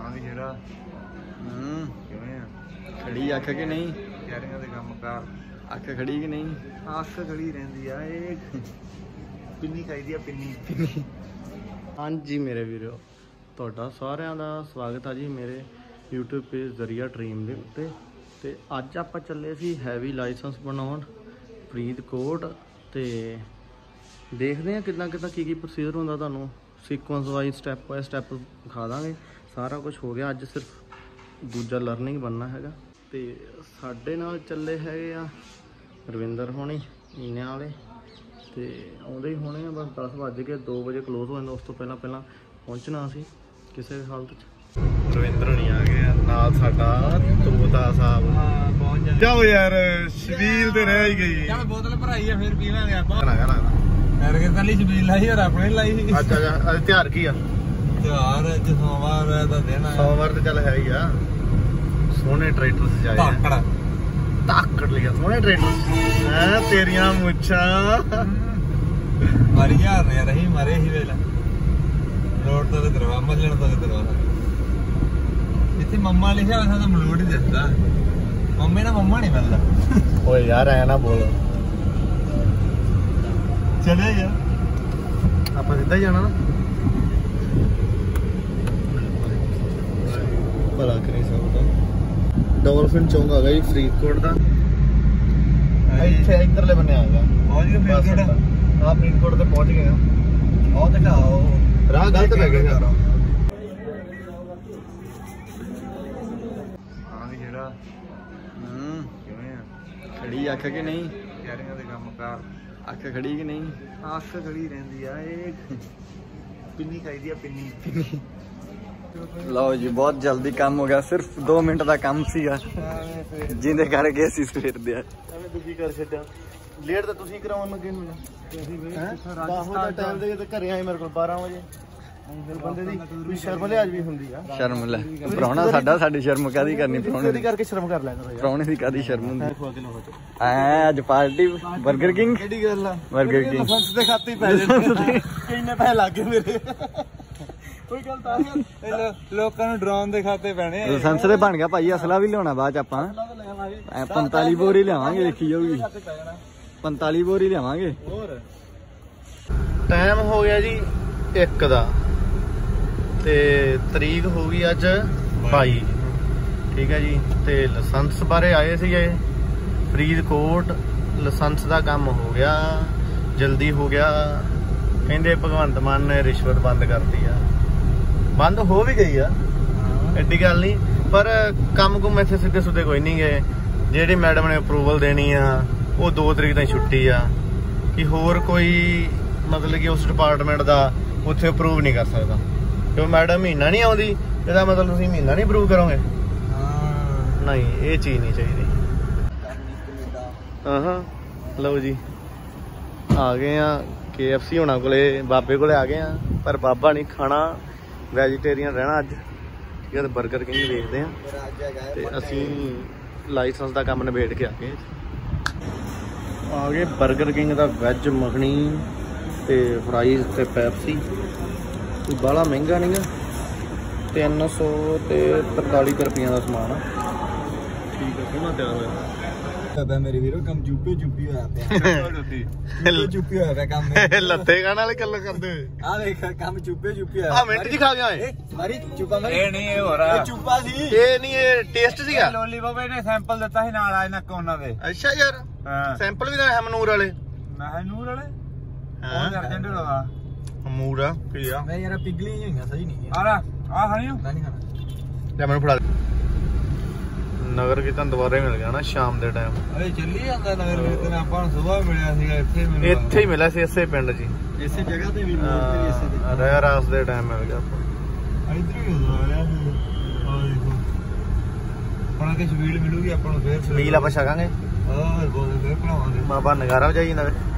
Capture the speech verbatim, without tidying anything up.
ਜਿਹੜਾ ਹੂੰ ਕਿਵੇਂ ਆ ਖੜੀ ਅੱਖ ਕਿ ਨਹੀਂ? ਤਿਆਰੀਆਂ ਦੇ ਕੰਮ ਕਾਰ ਅੱਖ ਖੜੀ ਕਿ ਨਹੀਂ? ਅੱਖ ਖੜੀ ਰਹਿੰਦੀ ਆ। ਇਹ ਪਿੰਨੀ ਖਾਈਦੀ ਆ ਪਿੰਨੀ। ਹਾਂਜੀ ਮੇਰੇ ਵੀਰੋ, ਤੁਹਾਡਾ ਸਾਰਿਆਂ ਦਾ ਸਵਾਗਤ ਹੈ ਜੀ ਮੇਰੇ YouTube ਪੇਜ ਜ਼ਰੀਆ ਡ੍ਰੀਮ ਦੇ ਉੱਤੇ। ਤੇ ਅੱਜ ਆਪਾਂ ਚੱਲੇ ਸੀ ਹੈਵੀ ਲਾਇਸੈਂਸ ਬਣਾਉਣ ਫਰੀਦਕੋਟ। ਤੇ ਦੇਖਦੇ ਹਾਂ ਕਿੱਦਾਂ ਕਿੱਦਾਂ ਕੀ ਕੀ ਪ੍ਰੋਸੀਜਰ ਹੁੰਦਾ, ਤੁਹਾਨੂੰ sequence wise step by step ਦਿਖਾ ਦਾਂਗੇ। ਸਾਰਾ ਕੁਝ ਹੋ ਗਿਆ, ਅੱਜ ਸਿਰਫ ਦੂਜਾ ਲਰਨਿੰਗ ਬਣਨਾ ਹੈਗਾ। ਤੇ ਸਾਡੇ ਨਾਲ ਚੱਲੇ ਹੈਗੇ ਆ ਰਵਿੰਦਰ ਹੋਣੀ ਮੀਨਿਆਂ ਵਾਲੇ, ਤੇ ਆਉਂਦੇ ਹੀ ਹੋਣੇ ਆ ਬਸ ਦਸ ਵੱਜ ਕੇ ਦੋ ਵਜੇ ਕਲੋਜ਼ ਹੋ ਜਾਂਦਾ। ਉਸ ਤੋਂ ਪਹਿਲਾਂ ਪਹਿਲਾਂ ਪਹੁੰਚਣਾ ਸੀ ਕਿਸੇ ਹਾਲਤ 'ਚ। ਰਵਿੰਦਰ ਹੋਣੀ ਆ ਗਏ ਆ ਨਾਲ, ਸਾਡਾ ਤੋਤਾ ਸਾਹਿਬ। ਹਾਂ ਪਹੁੰਚ ਜਾ। ਜਾਓ ਯਾਰ ਸ਼ਬੀਲ ਤੇ ਰਹਿ ਹੀ ਗਈ। ਚੱਲ ਬੋਤਲ ਭਰਾਈ ਆ ਫਿਰ ਪੀਵਾਂਗੇ ਆਪਾਂ। ਕਰਾ ਕਰਾ ਯਾਰ ਕਿ ਕੱਲੀ ਸ਼ਬੀਲ ਲਾਈ ਔਰ ਆਪਣੇ ਲਾਈ ਸੀ। ਅੱਛਾ ਅੱਜ ਤਿਉਹਾਰ ਕੀ ਆ? ਤਿਉਹਾਰ ਅੱਜ ਸੋਮਵਾਰ ਦਾ ਦਿਨ ਆ। ਸੋਮਵਾਰ ਤੇ ਚੱਲ ਹੈ ਹੀ ਆ। ਸੋਹਣੇ ਟਰੈਕਟਰ ਸਜਾਏ ਧਾਕੜ ਧਾਕੜ ਲਿਆ ਸੋਹਣੇ ਟਰੈਕਟਰ ਹੈ ਤੇਰੀਆਂ ਮੁੱਛਾਂ ਮਾਰੀ ਯਾਰ ਨੇ ਰਹੀ ਮਾਰੇ ਹੀ ਵੇਲਾ ਰੋਡ ਤੋਂ ਦਰਵਾ ਮੱਲਣ ਤੋਂ ਦਰਵਾ ਇੱਥੇ ਮੰਮਾ ਲਿਖਿਆ ਹੋਇਆ ਤਾਂ ਮਲੋੜ ਹੀ ਦਿਸਦਾ। ਮੰਮੇ ਨਾਲ ਮੰਮਾ ਨਹੀਂ ਮਿਲਦਾ। ਓਏ ਯਾਰ ਐ ਨਾ ਬੋਲ। ਚਲੇ ਯਾਰ ਆਪਾਂ ਸਿੱਧਾ ਹੀ ਜਾਣਾ ਨਾ। ਭਲਾ ਕਰੀ ਸਕਦਾ। ਡੋਲਫਿਨ ਚੌਂਕ ਆ ਗਿਆ ਜੀ ਫਰੀਦਕੋਟ ਦਾ। ਇੱਥੇ ਇੱਧਰਲੇ ਬੰਨੇ ਆ ਗਿਆ। ਪਹੁੰਚ ਗਏ ਫਰੀਦਕੋਟ। ਆ ਫਰੀਦਕੋਟ ਤੇ ਪਹੁੰਚ ਗਏ ਆ। ਉਹ ਦਿਖਾਓ ਰਾਹ ਗਲਤ ਪੈ ਗਿਆ ਯਾਰ। ਹਾਂ ਜਿਹੜਾ ਹੂੰ ਕਿਵੇਂ ਆ ਖੜੀ ਅੱਖ ਕਿ ਨਹੀਂ? ਤਿਆਰੀਆਂ ਦੇ ਕੰਮ ਕਾਰ ਅੱਖ ਖੜੀ ਕਿ ਨਹੀਂ? ਅੱਖ ਖੜੀ ਰਹਿੰਦੀ ਆ। ਇਹ ਪਿੰਨੀ ਖਾਈਦੀ ਆ ਪਿੰਨੀ। ਲਓ ਜੀ ਬਹੁਤ ਜਲਦੀ ਕੰਮ ਹੋ ਗਿਆ। ਸਿਰਫ ਦੋ ਮਿੰਟ ਦਾ ਕੰਮ ਸੀਗਾ ਜਿਹਦੇ ਕਰਕੇ ਅਸੀਂ ਸਵੇਰ ਦੇ ਐਵੇਂ ਤੁਸੀਂ ਕਰ ਛੱਡਿਆ। ਲੇਟ ਤਾਂ ਤੁਸੀਂ ਕਰਾਉਣ ਲੱਗੇ ਹੋ ਦਾ ਟਾਈਮ ਦੇ ਘਰੇ ਆਏ ਮੇਰੇ ਕੋਲ ਬਾਰਾਂ ਵਜੇ। ਫਿਰ ਬੰਦੇ ਦੀ ਕੋਈ ਸ਼ਰਮ ਲਿਹਾਜ਼ ਵੀ ਹੁੰਦੀ ਆ। ਸ਼ਰਮ ਲੈ ਪ੍ਰਾਹੁਣਾ ਸਾਡਾ, ਸਾਡੀ ਸ਼ਰਮ ਕਾਹਦੀ ਕਰਨੀ? ਪ੍ਰਾਹੁਣੇ ਦੀ ਕਰਕੇ ਸ਼ਰਮ ਕਰ ਲੈ ਕਰੋ ਯਾਰ। ਪ੍ਰਾਹੁਣੇ ਦੀ ਕਾਹਦੀ ਸ਼ਰਮ ਹੁੰਦੀ? ਐ ਅੱਜ ਪਾਰਟੀ 버ਗਰ ਕਿੰਗ। ਕਿਹੜੀ ਗੱਲ ਆ? 버ਗਰ ਕਿੰਗ ਲਾਇਸੈਂਸ ਦੇ ਖਾਤੇ ਹੀ ਪੈ ਜਾਂਦੇ। ਕਿੰਨੇ ਪੈਸੇ ਲੱਗ ਗਏ ਮੇਰੇ। ਕੋਈ ਗੱਲ ਤਾਂ ਲੋਕਾਂ ਨੂੰ ਡਰਾਉਣ ਦੇ ਖਾਤੇ ਪੈਣੇ ਆ। ਲਾਇਸੈਂਸ ਦੇ ਬਣ ਗਿਆ ਭਾਈ। ਅਸਲਾ ਵੀ ਲਿਆਉਣਾ ਬਾਅਦ ਚ ਆਪਾਂ। ਪੰਤਾਲੀ ਬੋਰੀ ਲਿਆਵਾਂਗੇ, ਦੇਖੀ ਜਾਊਗੀ। ਪੰਤਾਲੀ ਬੋਰੀ ਲਿਆਵਾਂਗੇ। ਹੋਰ ਟਾਈਮ ਹੋ ਗਿਆ ਜੀ ਇੱਕ ਦਾ ਤੇ ਤਰੀਕ ਹੋ ਗਈ ਅੱਜ ਬਾਈ। ਠੀਕ ਹੈ ਜੀ। ਤੇ ਲਾਇਸੈਂਸ ਬਾਰੇ ਆਏ ਸੀਗੇ ਫਰੀਦਕੋਟ। ਲਾਇਸੈਂਸ ਦਾ ਕੰਮ ਹੋ ਗਿਆ, ਜਲਦੀ ਹੋ ਗਿਆ। ਕਹਿੰਦੇ ਭਗਵੰਤ ਮਾਨ ਨੇ ਰਿਸ਼ਵਤ ਬੰਦ ਕਰਤੀ ਆ। ਬੰਦ ਹੋ ਵੀ ਗਈ ਆ, ਐਡੀ ਗੱਲ ਨਹੀਂ। ਪਰ ਕੰਮ ਕੁਮ ਇੱਥੇ ਸਿੱਧੇ ਸੁੱਧੇ ਕੋਈ ਨਹੀਂ ਗਏ। ਜਿਹੜੀ ਮੈਡਮ ਨੇ ਅਪਰੂਵਲ ਦੇਣੀ ਆ ਉਹ ਦੋ ਤਰੀਕ ਤਾਈਂ ਛੁੱਟੀ ਆ। ਕਿ ਹੋਰ ਕੋਈ ਮਤਲਬ ਕਿ ਉਸ ਡਿਪਾਰਟਮੈਂਟ ਦਾ ਉੱਥੇ ਅਪਰੂਵ ਨਹੀਂ ਕਰ ਸਕਦਾ। ਜੇ ਮੈਡਮ ਮਹੀਨਾ ਨਹੀਂ ਆਉਂਦੀ ਇਹਦਾ ਮਤਲਬ ਤੁਸੀਂ ਮਹੀਨਾ ਨਹੀਂ ਅਪਰੂਵ ਕਰੋਗੇ। ਨਹੀਂ, ਇਹ ਚੀਜ਼ ਨਹੀਂ ਚਾਹੀਦੀ। ਹਾਂ ਹਾਂ ਲਓ ਜੀ ਆ ਗਏ ਆ ਕੇ ਐਫ ਸੀ ਹੋਣਾ ਕੋਲੇ, ਬਾਬੇ ਕੋਲੇ ਆ ਗਏ ਆ। ਪਰ ਬਾਬਾ ਨਹੀਂ ਖਾਣਾ, ਵੈਜੀਟੇਰੀਅਨ ਰਹਿਣਾ ਅੱਜ। ਠੀਕ ਹੈ। ਤੇ 버ਗਰ ਕਿੰਗ ਵੇਖਦੇ ਆ। ਤੇ ਅਸੀਂ ਲਾਇਸੈਂਸ ਦਾ ਕੰਮ ਨਿਬੇੜ ਕੇ ਆ ਗਏ ਆ ਗਏ 버ਗਰ ਕਿੰਗ ਦਾ ਵੈਜ ਮੱਖਣੀ ਤੇ ਫਰਾਈਜ਼ ਤੇ ਪੈਪਸੀ। ਕੋਈ ਬਾਹਲਾ ਮਹਿੰਗਾ ਨਹੀਂ ਗਾ, ਤਿੰਨ ਸੌ ਤੇ ਤਰਤਾਲੀ ਰੁਪਈਆਂ ਦਾ ਸਮਾਨ ਆ। ਠੀਕ ਹੈ, ਸੋਹਣਾ ਤਿਆਰ ਹੋਇਆ ਮੇਰੇ ਵੀਰੋ। ਕੰਮ ਚੁੱਪੇ ਚੁੱਪੀ ਹੋਇਆ ਪਿਆ। ਚੁੱਪੀ ਹੋਇਆ ਪਿਆ ਕੰਮ। ਲੱਤੇ ਖਾਣ ਵਾਲੇ ਗੱਲ ਕਰਦੇ ਹੋਏ ਆ ਦੇਖ ਕੰਮ ਚੁੱਪੇ ਚੁੱਪੀ ਹੋਇਆ। ਆ ਮਿੰਟ ਚ ਖਾ ਗਿਆ ਏ ਮਾਰੀ ਚੁੱਪਾ ਮਾਰੀ। ਇਹ ਨਹੀਂ, ਇਹ ਹੋ ਰਿਹਾ ਚੁੱਪਾ ਸੀ। ਇਹ ਨਹੀਂ, ਇਹ ਟੇਸਟ ਸੀਗਾ। ਲੋਲੀਪੌਪ ਇਹਨੇ ਸੈਂਪਲ ਦਿੱਤਾ ਸੀ ਨਾਲ ਆਏ ਨੱਕ ਉਹਨਾਂ ਦੇ। ਅੱਛਾ ਯਾਰ, ਹਾਂ ਸੈਂਪਲ ਵੀ ਤਾਂ ਹੈ ਮਨੂਰ ਵਾਲੇ। ਮਹਨੂਰ ਵਾਲੇ ਉਹ ਅਰਜੈਂਟ ਹੋਗਾ ਮਨੂਰ ਆ ਕੀ ਆ? ਮੈਂ ਯਾਰ ਪਿਗਲੀ ਹੀ ਹੋਈਆਂ, ਸਹੀ ਨਹੀਂ ਆ। ਆ ਆ ਖਾਣੀ ਨਹੀਂ ਖਾਣਾ। ਲੈ ਮੈਨੂੰ ਫੜਾ ਦੇ। ਨਗਰ ਕੀਰਤਨ ਦੁਬਾਰਾ ਮਿਲ ਗਿਆ ਨਾ ਸ਼ਾਮ ਦੇ ਟਾਈਮ। ਅਰੇ ਚੱਲੀ ਜਾਂਦਾ ਨਗਰ ਕੀਰਤਨ। ਆਪਾਂ ਨੂੰ ਸਵੇਰ ਮਿਲਿਆ ਸੀਗਾ ਇੱਥੇ। ਮੈਨੂੰ ਇੱਥੇ ਹੀ ਮਿਲਿਆ ਸੀ, ਇਸੇ ਪਿੰਡ 'ਚ ਹੀ, ਇਸੇ ਜਗ੍ਹਾ ਤੇ ਵੀ ਇਸੇ ਰਹਿ ਰਾਸ ਦੇ ਟਾਈਮ ਮਿਲ ਗਿਆ ਆਪਾਂ। ਇੱਧਰ ਹੀ ਹੋ ਰਿਹਾ ਸੀ। ਆ ਦੇਖੋ ਹੁਣ ਕਿ ਸਪੀਡ ਮਿਲੂਗੀ ਆਪਾਂ ਨੂੰ। ਫੇਰ ਮੀਲ ਆਪਾਂ ਛਕਾਂਗੇ। ਹੋਰ ਬੋਲ ਫੇਰ ਭਰਾਵਾਂਗੇ। ਬਾਬਾ ਨਗਾਰਾ ਵਜਾਈ ਨਵੇਂ।